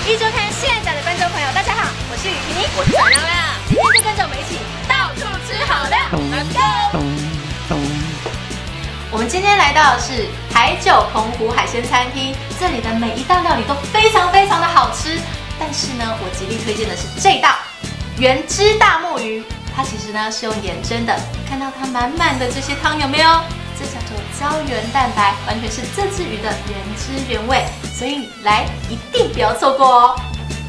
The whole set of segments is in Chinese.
一周刊现在的观众朋友，大家好，我是雨婷， 我是闪亮亮， 今天就跟着我们一起到处吃好料 ，Let's go！ 我们今天来到的是台九澎湖海鲜餐厅，这里的每一道料理都非常的好吃。但是呢，我极力推荐的是这道原汁大墨鱼，它其实呢是用盐蒸的，看到它满满的这些汤有没有？这叫做胶原蛋白，完全是这只鱼的原汁原味，所以你来一定不要错过哦。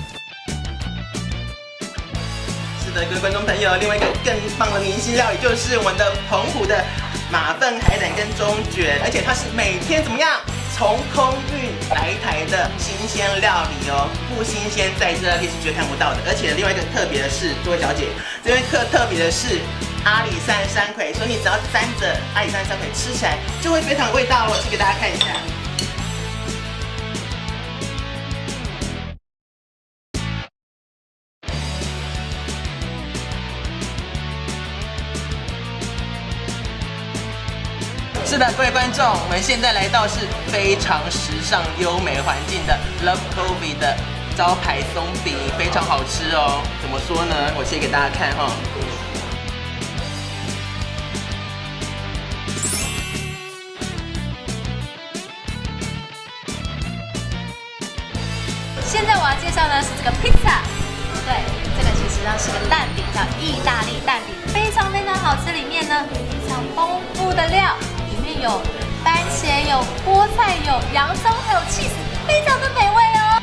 是的，各位观众朋友，另外一个更棒的明星料理就是我们的澎湖的马粪海胆跟中卷，而且它是每天怎么样从空运来台的新鲜料理哦，不新鲜在这电视剧看不到的。而且另外一个特别的是，各位小姐，这边特别的是阿里山山葵，所以你只要沾着阿里山山葵吃起来就会非常有味道哦。去给大家看一下。是的，各位观众，我们现在来到是非常时尚、优美环境的 Love Coffee 的招牌松饼，非常好吃哦。怎么说呢？我切给大家看哈。 现在我要介绍的是这个 pizza， 对，这个其实呢是个蛋饼，叫意大利蛋饼，非常好吃。里面呢非常丰富的料，里面有番茄、有菠菜、有洋葱，还有 cheese， 非常的美味哦。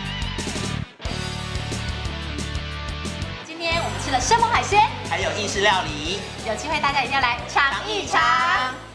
今天我们吃了生猛海鲜， 还有意式料理， 有机会大家一定要来尝一尝。